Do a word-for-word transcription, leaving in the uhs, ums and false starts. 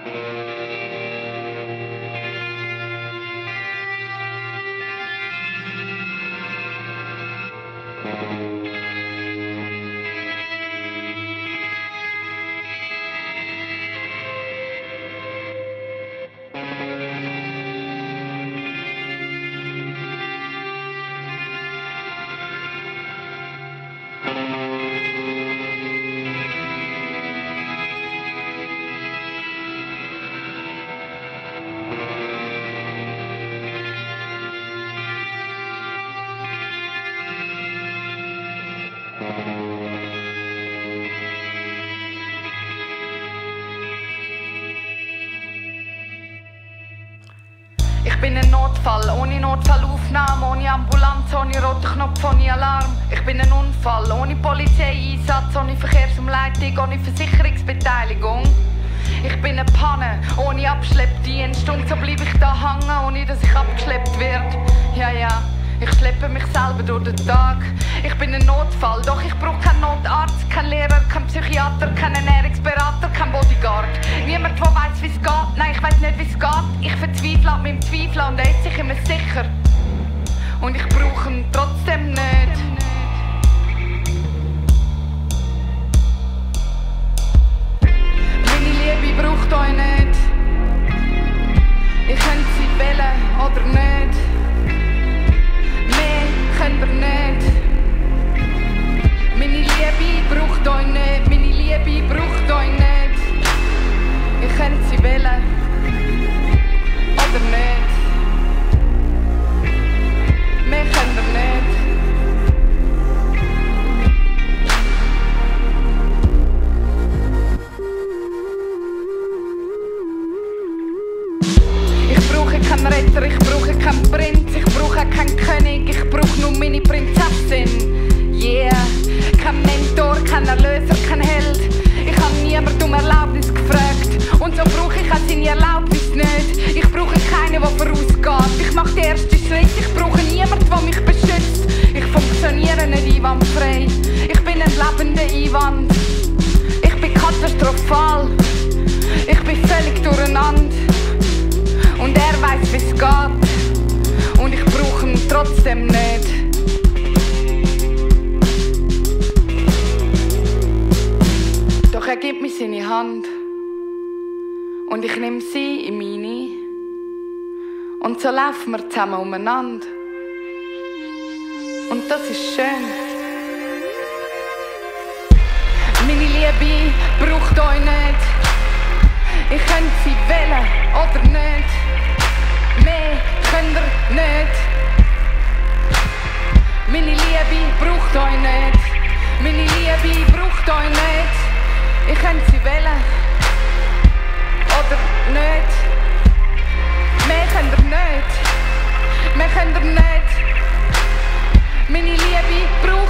Ich bin ein Notfall, ohne Notfallaufnahme, ohne Ambulanz, ohne roten Knopf, ohne Alarm. Ich bin ein Unfall, ohne Polizeieinsatz, ohne Verkehrsumleitung, ohne Versicherungsbeteiligung. Ich bin eine Panne, ohne Abschleppdienst, und so bleibe ich da hängen, ohne dass ich abgeschleppt werde. Ja, ja, ich schleppe mich selber durch den Tag. Ich bin ein Notfall, doch ich brauche keinen Notarzt, keinen Lehrer, keinen Psychiater, keinen Ernährungsberater, keinen Bodyguard. Niemand, der weiss, wie es geht. Nein, ich weiss nicht, wie es geht. Ich verzweifle an meinem Zweifel und er ist sich immer sicher. Und ich brauche ihn trotzdem nicht. Meine Liebe braucht euch nicht. Ihr könnt sie wählen oder nicht. Mehr könnt ihr nicht. Meine Liebe braucht euch nicht. Meine Liebe braucht euch nicht. Ihr könnt sie wählen oder nicht. Mehr könnt ihr nicht. Ich brauche keinen Retter, ich brauche keinen Prinz, ich brauche keinen König, ich brauche nur meine Prinzessin. Yeah, kein Mentor, kein Erlöser, kein Held. Ich habe niemand um Erlaubnis gefragt und so brauche ich auch seine Erlaubnis nicht. Ich brauche keinen, der vorausgeht. Ich mache den ersten Schritt, ich brauche niemanden, der mich beschützt. Ich funktioniere nicht einwandfrei, ich bin ein lebender Einwand. Ich bin katastrophal, ich bin völlig durcheinander. Und er weiss, wie es geht. Und ich brauche ihn trotzdem nicht. Doch er gibt mir seine Hand. Und ich nehme sie in meine. Und so laufen wir zusammen umeinander. Und das ist schön. Meine Liebe braucht euch nicht. Ihr könnt sie wählen oder nicht. Mehr könnt ihr nicht. Meine Liebe braucht euch nicht. Meine Liebe braucht euch nicht. Ihr könnt sie wählen oder nicht. Mehr könnt ihr nicht. Mehr könnt ihr nicht. Meine Liebe braucht